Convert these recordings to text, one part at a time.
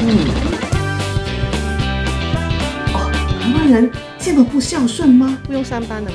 哦，台湾人这么不孝顺吗？ 不用上班的吗？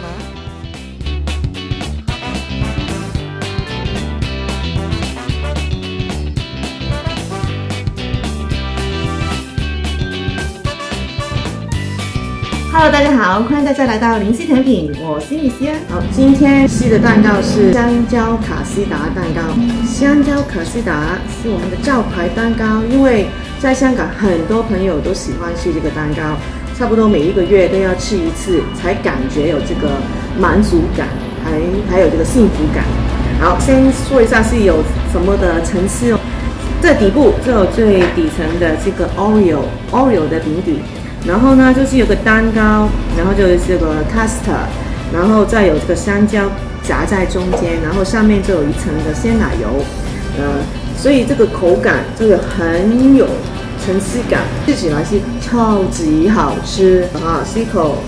Hello， 大家好，欢迎大家来到林夕甜品，我是米西安。好，今天吃的蛋糕是香蕉卡士达蛋糕。香蕉卡士达是我们的招牌蛋糕，因为在香港很多朋友都喜欢吃这个蛋糕，差不多每一个月都要吃一次，才感觉有这个满足感，还有这个幸福感。好，先说一下是有什么的层次哦。这底部就有最底层的这个 Oreo 的饼底。 然后呢，就是有个蛋糕，然后就是这个 custard， 然后再有这个香蕉夹在中间，然后上面就有一层的鲜奶油，所以这个口感这个很有层次感，吃起来是超级好吃啊！吸口，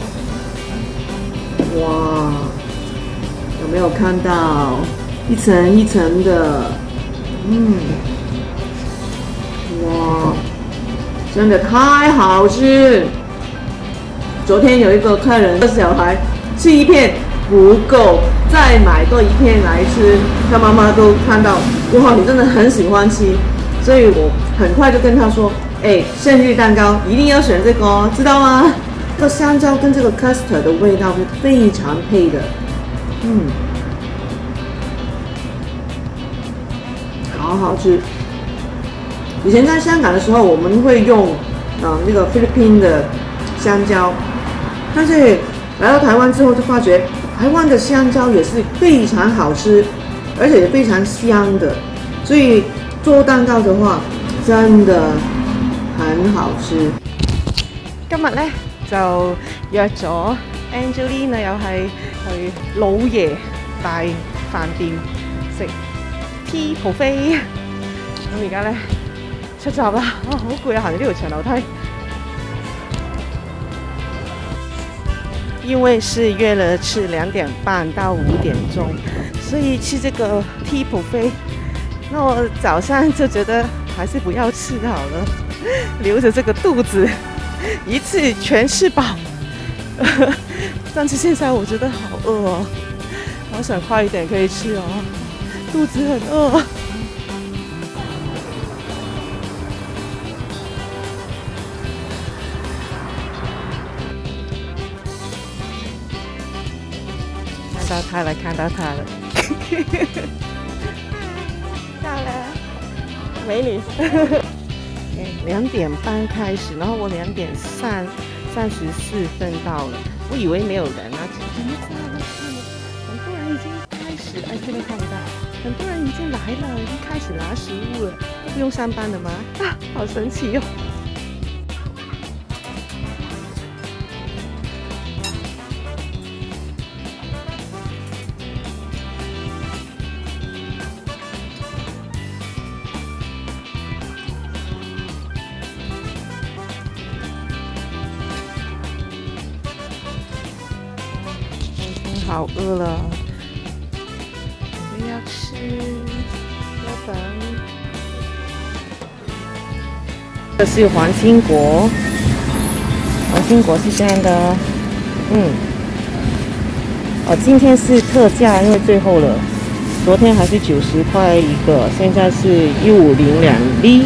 哇，有没有看到一层一层的？哇！ 真的太好吃！昨天有一个客人的小孩吃一片不够，再买多一片来吃。他妈妈都看到，哇，你真的很喜欢吃，所以我很快就跟他说，生日蛋糕一定要选这个哦，知道吗？这个香蕉跟这个 custard 的味道是非常配的，好好吃。 以前在香港的时候，我们会用那个菲律宾的香蕉，但是来到台湾之后，就发觉台湾的香蕉也是非常好吃，而且也非常香的，所以做蛋糕的話真的很好吃。 今日咧就約咗 Angelina 又係去老爺大飯店食 tea buffet， 咁而家咧。 出閘啦！好攰啊，行呢條長樓梯。因為是約了吃2點半到5點鐘，所以吃這個 tea buffet。那我早上就覺得還是不要吃好了，留着這個肚子一次全吃飽。但是現在我覺得好餓哦，好想快一點可以吃哦，肚子很餓。 看到他了，看到他了，到了，美女。2點半開始，然後我2點34分到了，我以為沒有人啊，怎麼這樣？很多人已經開始，這邊看不到，很多人已經來了，已經開始拿食物了，都不用上班了嗎？啊，好神奇哦！ 好饿了，我们要吃要等。这是黄金果，黄金果是这样的，今天是特价，因为最后了，昨天还是90块一个，现在是1502粒。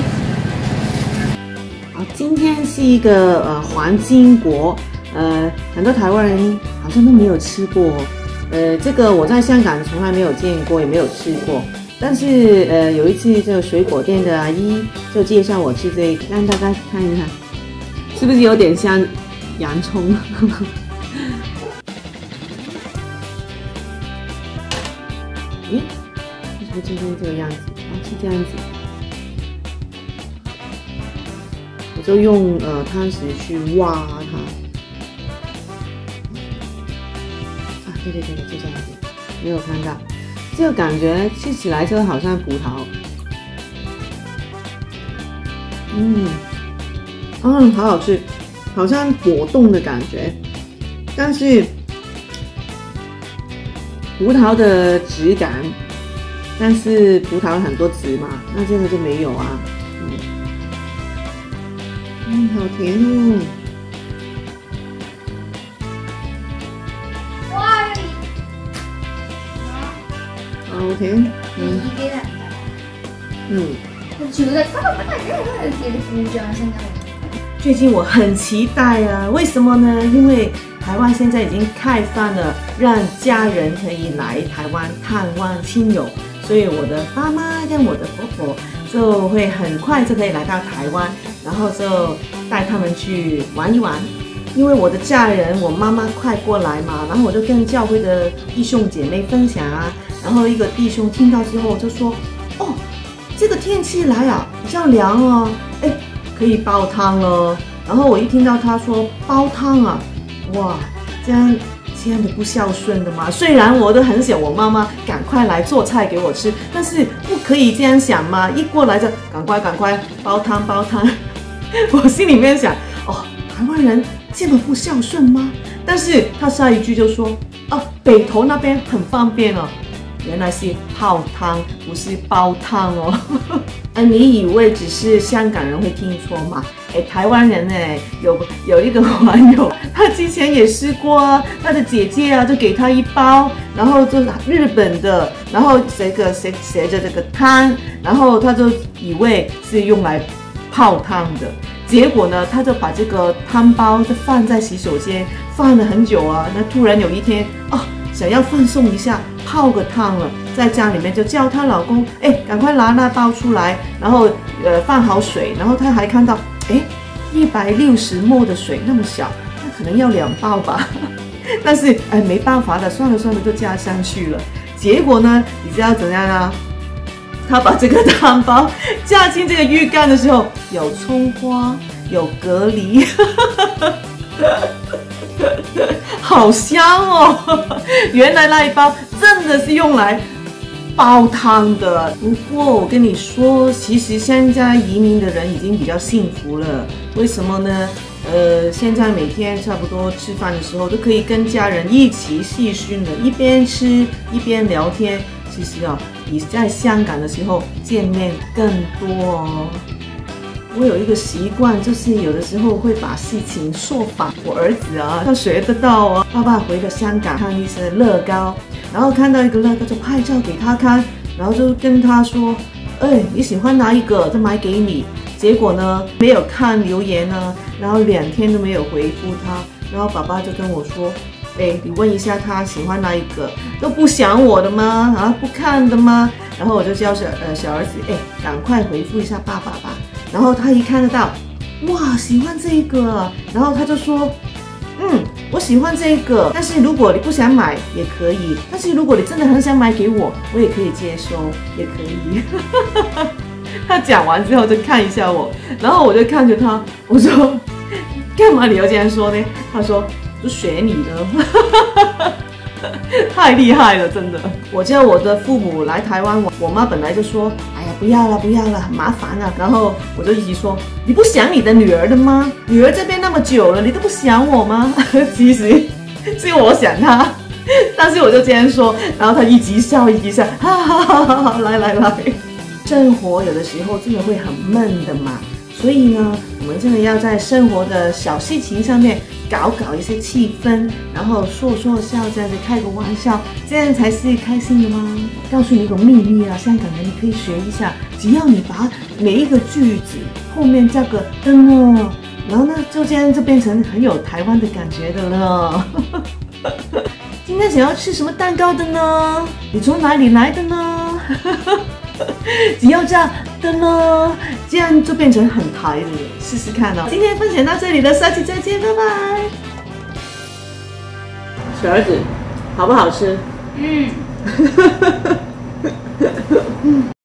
今天是一个黄金果，很多台湾人好像都没有吃过。 这个我在香港从来没有见过，也没有吃过。但是有一次这个水果店的阿姨就介绍我吃这个，让大家看一看，是不是有点像洋葱？咦，为什么今天这个样子？是这样子。我就用汤匙去挖它。 对，就这样子，没有看到，这个感觉吃起来就好像葡萄，好好吃，好像果冻的感觉，但是葡萄的质感，但是葡萄很多籽嘛，那这个就没有啊， 好甜哦。 哇！ 好甜。 我覺得他們大家都有啲故障性嘅。 最近我很期待啊，为什么呢？因为台湾现在已经开放了，让家人可以来台湾探望亲友，所以我的爸妈跟我的婆婆就会很快就可以来到台湾，然后就带他们去玩一玩。因为我的家人，我妈妈快过来嘛，然后我就跟教会的弟兄姐妹分享啊，然后一个弟兄听到之后就说：“哦，这个天气来啊，比较凉哦，哎，可以煲汤了。”然后我一听到他说煲汤啊，哇，这样的不孝顺的嘛。虽然我都很想我妈妈赶快来做菜给我吃，但是不可以这样想嘛，一过来就赶快煲汤。我心里面想，哦，台湾人这么不孝顺吗？但是他下一句就说，哦，北投那边很方便哦。原来是泡汤，不是煲汤哦。你以为只是香港人会听错吗？台湾人有一个网友，他之前也试过啊，他的姐姐啊就给他一包，然后就是日本的，然后写着这个汤，然后他就以为是用来泡汤的，结果呢，他就把这个汤包就放在洗手间，放了很久啊。那突然有一天，想要放松一下，泡个汤了，在家里面就叫她老公，赶快拿那包出来，然后放好水，然后她还看到160ml 的水那么小，那可能要2包吧。但是没办法的，算了就加上去了。结果呢，你知道怎样啊？他把这个汤包加进这个浴缸的时候，有葱花，有蛤蜊。好香哦！原来那一包真的是用来煲汤的。不过我跟你说，其实现在移民的人已经比较幸福了。为什么呢？现在每天差不多吃饭的时候都可以跟家人一起细讯的，一边吃一边聊天。其实比在香港的时候见面更多哦。我有一个习惯，就是有的时候会把事情说反。我儿子啊，他学得到啊。爸爸回了香港看一些乐高，然后看到一个乐高就拍照给他看，然后就跟他说：“你喜欢哪一个就买给你。”结果呢，没有看留言呢，然后2天都没有回复他。然后爸爸就跟我说：“你问一下他喜欢哪一个，都不想我的吗？不看的吗？”然后我就叫小儿子：“赶快回复一下爸爸吧。”然后他一看得到，哇，喜欢这个，然后他就说，我喜欢这个，但是如果你不想买也可以，但是如果你真的很想买给我，我也可以接收，也可以。他讲完之后就看一下我，然后我就看着他，我说，干嘛你要这样说呢？他说，就学你的。太厉害了，真的。我叫我的父母来台湾，我妈本来就说，不要了，很麻烦啊。然后我就一直说，你不想你的女儿的吗？女儿这边那么久了，你都不想我吗？其实是我想她，但是我就这样说，然后她一直笑，哈，来。生活有的时候真的会很闷的嘛，所以呢，我们真的要在生活的小事情上面搞一些气氛，然后说笑，这样子开个玩笑，这样才是开心的吗？告诉你一个秘密啊，香港人你可以学一下，只要你把每一个句子后面加个灯哦，然后呢，就这样就变成很有台湾的感觉的了。今天想要吃什么蛋糕的呢？你从哪里来的呢？只要这样的呢，这样就变成很台的了，试试看哦。今天分享到这里了，下期再见，拜拜。小儿子，好不好吃？